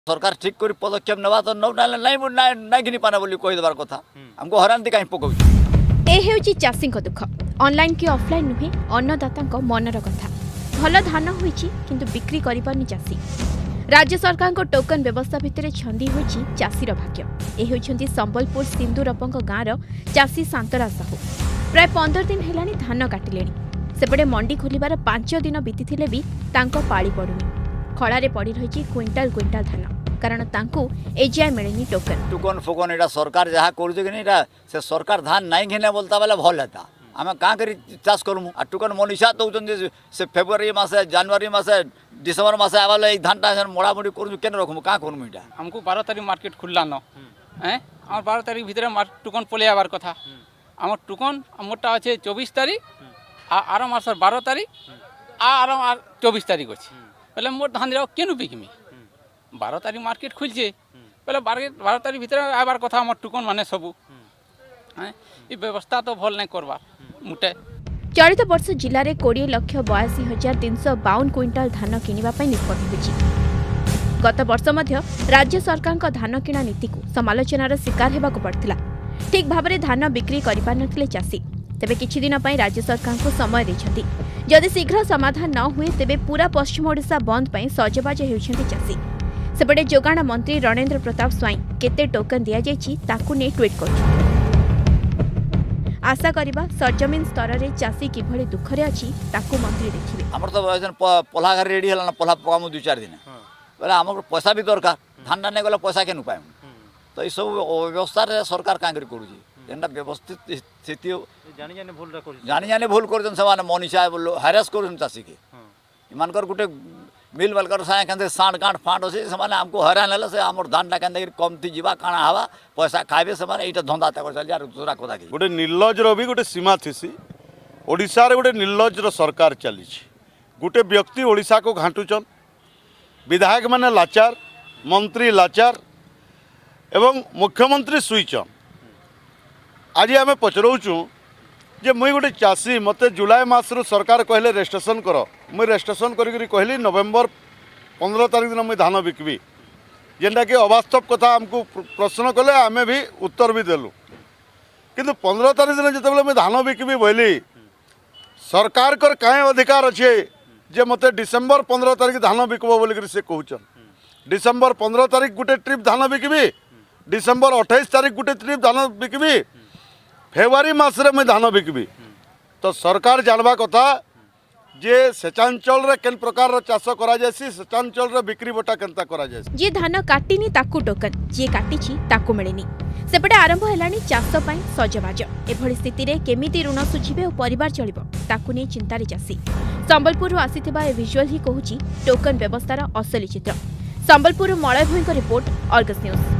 सरकार ठीक कर पदक्षेप नेवा तो नहीं घिनी पाना बोली कहीदेवार कथा हमको हरांती कहीं पकाऊ ए चाषी दुख ऑनलाइन कि ऑफलाइन नुहे अन्नदाता मनर कथा भल धान होईची किंतु बिक्री करिपारनी चाषी राज्य सरकार को टोकन व्यवस्था भितर छंदी होईची चाषीर भाग्य ए होईछंती संबलपुर सिंधुरपंग गाँवर चाषी शांतरा साहू प्राय 15 दिन हेलानी धान काटिलेनी सेपटे मंडी खोलिबार 5 दिन बीती भी तांको पाଳି पड़ुनी खड़ारे पड़ी रही क्विंटाल क्विंटाल धान कारण तांको एजाय मिलेनी टोकन टोकन फोकन एटा सरकार जहाँ कर से सरकार धान नहीं घेने बोलता बेले भल होता आम क्या कर चाष करूँ आ टोकन मनीषा दौरान से फेब्रुआरी मसे जनवरी मसे डिसेम्बर मसे आवाल धान टा मोड़ामुड़ी करूँ के रखूँ क्या करूँ इटा हमको 12 तारीख मार्केट खुल्ला न आम 12 तारीख भितर टोकन पलि आबार कथा आम टोकन मोटा अच्छे 24 तारीख आर मासर 12 तारीख आर 24 तारीख अच्छे पहले मोर धान केनु बिकमी 12 तारीख मार्केट खुलचे पहले 12 तारीख भितर आबार कथा आम टोकन माने सबू ये व्यवस्था तो भल नहीं करवा मुटे चलित वर्ष जिले में 20,82,352 क्विंटाल धान किनिबा पई निष्पत्ति होईची। गत वर्ष मध्य राज्य सरकार का धान किणा नीति को समालोचनार शिकार हेबाकु पड़थिला। ठीक भाबरे धान बिक्री करि पार नथिले चाषी तेबे किछि दिन पई राज्य सरकार को समय दैछथि जदि शीघ्र समाधान न हुए तेबे पूरा पश्चिम ओडिशा बंद पई सजबाज हेउछथि चाषी सेपटे जोगाण मंत्री रणेंद्र प्रताप स्वाई केते टोकन दिया जायछि ताकू ने ट्वीट करछि आशा करिबा सरजमीन स्तर रे चाषी किभଳି दुखरे अछि ताकू मंत्री देखिबे हमर तो पल्हा घर रेडी हला पल्हा पकामु 2-4 दिन बोले हमर पैसा भी दरकार धान नहीं गले पैसा केनु पाएम तो ई सब व्यवस्था रे सरकार का करी करूजी जेंडा व्यवस्थित स्थिति जानी जाने भूल कर से मनीषा हारेस कर चाषी के इमानकर गोटे मिल मालकर सागे साण गाँठ फाँट अच्छे से आमको हैरान है से आम धान टा के कमती जावा काଣା हवा पैसा खाइबे से यहाँ धंदा चलिए दूसरा कथा गोटे निर्लजर भी गोटे सीमा थी ओडिशा रे गोटे निर्लजर सरकार चली गोटे व्यक्ति ओडिशा को घाटुचन विधायक माने लाचार मंत्री लाचार एवं मुख्यमंत्री सुईचन आज आम पचराऊँ जे मुई गोटे चाषी मते जुलाई मासरू सरकार कहले रेजिस्ट्रेशन कर मुई रेजिस्ट्रेशन करी कहली नवेम्बर 15 तारीख दिन मुई धान बिकबी जेनटा कि अवास्तव कथा आमको प्रश्न कले आम भी उत्तर भी देलु किंतु 15 तारीख दिन जिते मुई धान बिकबी बोली सरकार कर कहीं अधिकार अच्छे जे मते डिसेम्बर 15 तारीख धान बिकब बोलिक से कहचन डिसेम्बर 15 तारीख गोटे ट्रिप धान बिकबी डिसेम्बर 28 तारीख गोटे ट्रिप धान बिकबी फेब्रुआरी मासरे मैं धान बिकबी तो सरकार जानवा कथा जे सेचांचल रे केन प्रकार चाष करा जायसी सेचांचल रे बिक्री बटा केनता करा जायसी जे धान काटिनी ताकू टोकन जे काटिछि ताकू मिलेनी सेपटे आरंभ हेलानी चाष पई सजबाज एभଳି स्थिति रे केमिति ऋण सुझिबे और परिवार चलिबो ताकू नै चिंतारे चासी संबलपुर आसीथिबा ए विजुअल ही कहूची टोकन व्यवस्थार असली चित्र Sambalpur Malay Bhui report Argus news.